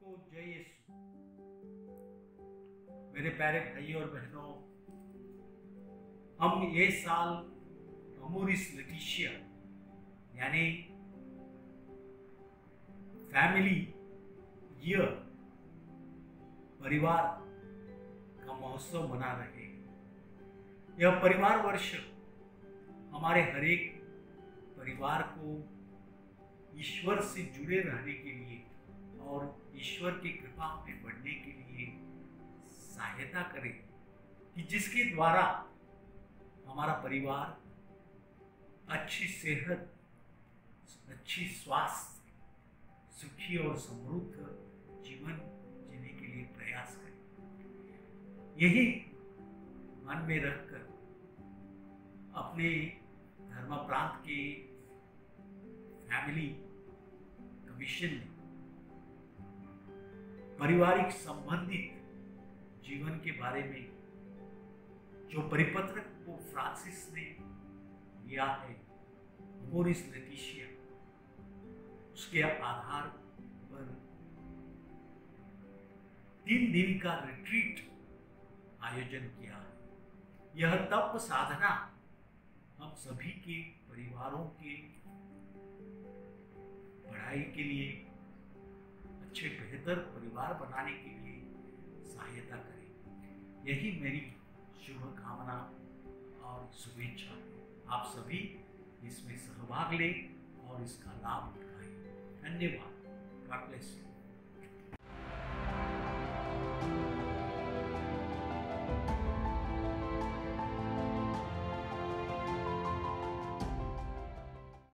सबको जय यीशु। मेरे प्यारे भाइयों और बहनों, हम ये साल अमोरिस लेटिशिया यानी फैमिली ईयर परिवार का महोत्सव मना रहे हैं। यह परिवार वर्ष हमारे हर एक परिवार को ईश्वर से जुड़े रहने के लिए और ईश्वर की कृपा में बढ़ने के लिए सहायता करे, कि जिसके द्वारा हमारा परिवार अच्छी सेहत, अच्छी स्वास्थ्य, सुखी और समृद्ध जीवन जीने के लिए प्रयास करे। यही मन में रखकर अपने धर्म प्रांत के फैमिली कमीशन ने पारिवारिक संबंधित जीवन के बारे में जो परिपत्र को फ्रांसिस ने दिया है, अमोरिस लेटिशिया, उसके आधार पर 3 दिन का रिट्रीट आयोजन किया है। यह तप साधना हम सभी के परिवारों के पढ़ाई के लिए, अच्छे बेहतर परिवार बनाने के लिए सहायता करें। यही मेरी शुभकामना और शुभेच्छा। आप सभी इसमें सहभाग लें और इसका लाभ उठाएं। धन्यवाद। God bless you.